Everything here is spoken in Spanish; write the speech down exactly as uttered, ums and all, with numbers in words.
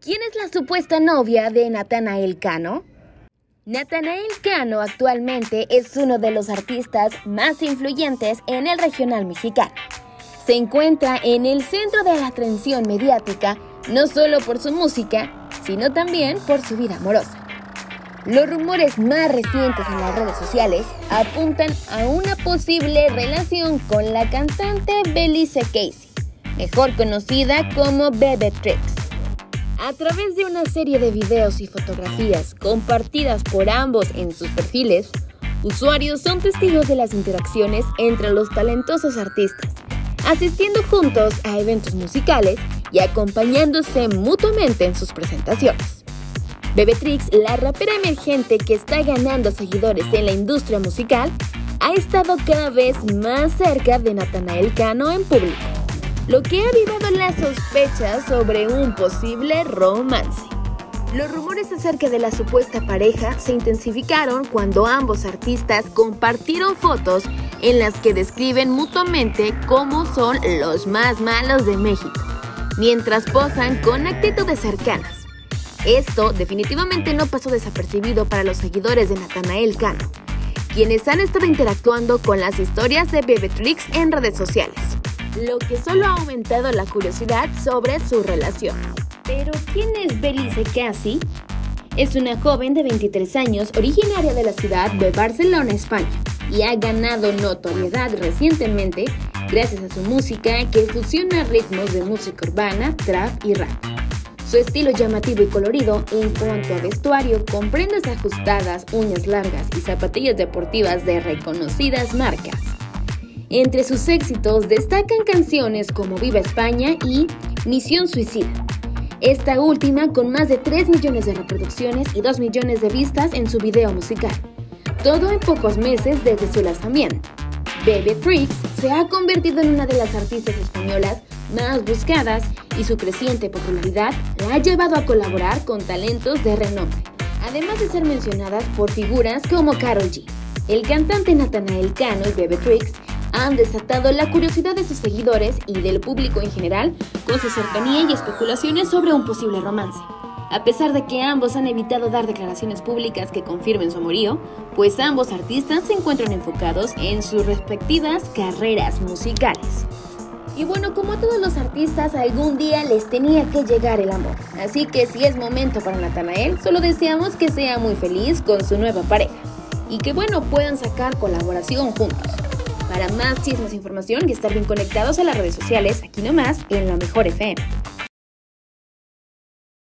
¿Quién es la supuesta novia de Natanael Cano? Natanael Cano actualmente es uno de los artistas más influyentes en el regional mexicano. Se encuentra en el centro de la atención mediática, no solo por su música, sino también por su vida amorosa. Los rumores más recientes en las redes sociales apuntan a una posible relación con la cantante Belize Casey, mejor conocida como Bebetrix. A través de una serie de videos y fotografías compartidas por ambos en sus perfiles, usuarios son testigos de las interacciones entre los talentosos artistas, asistiendo juntos a eventos musicales y acompañándose mutuamente en sus presentaciones. Bebetrix, la rapera emergente que está ganando seguidores en la industria musical, ha estado cada vez más cerca de Natanael Cano en público, lo que ha avivado las sospechas sobre un posible romance. Los rumores acerca de la supuesta pareja se intensificaron cuando ambos artistas compartieron fotos en las que describen mutuamente cómo son los más malos de México, mientras posan con actitudes cercanas. Esto definitivamente no pasó desapercibido para los seguidores de Natanael Cano, quienes han estado interactuando con las historias de Bebetrix en redes sociales, lo que solo ha aumentado la curiosidad sobre su relación. ¿Pero quién es Belize Casey? Es una joven de veintitrés años originaria de la ciudad de Barcelona, España, y ha ganado notoriedad recientemente gracias a su música que fusiona ritmos de música urbana, trap y rap. Su estilo llamativo y colorido en cuanto a vestuario, con prendas ajustadas, uñas largas y zapatillas deportivas de reconocidas marcas. Entre sus éxitos destacan canciones como Viva España y Misión Suicida, esta última con más de tres millones de reproducciones y dos millones de vistas en su video musical, todo en pocos meses desde su lanzamiento. Bebetrix se ha convertido en una de las artistas españolas más buscadas y su creciente popularidad la ha llevado a colaborar con talentos de renombre, además de ser mencionadas por figuras como Karol G. El cantante Natanael Cano y Bebetrix han desatado la curiosidad de sus seguidores y del público en general con su cercanía y especulaciones sobre un posible romance. A pesar de que ambos han evitado dar declaraciones públicas que confirmen su amorío, pues ambos artistas se encuentran enfocados en sus respectivas carreras musicales. Y bueno, como a todos los artistas, algún día les tenía que llegar el amor. Así que si es momento para Natanael, solo deseamos que sea muy feliz con su nueva pareja y que bueno, puedan sacar colaboración juntos. Para más chismes e información y estar bien conectados a las redes sociales, aquí nomás en La Mejor F M.